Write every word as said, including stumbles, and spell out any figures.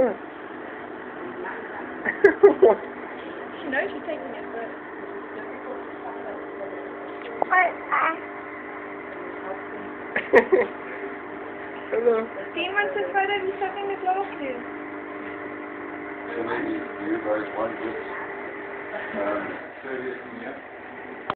She knows she's taking it, but... Hello. Steven took photo of you sucking the glasses. So maybe you guys want this um, thirtieth, yeah?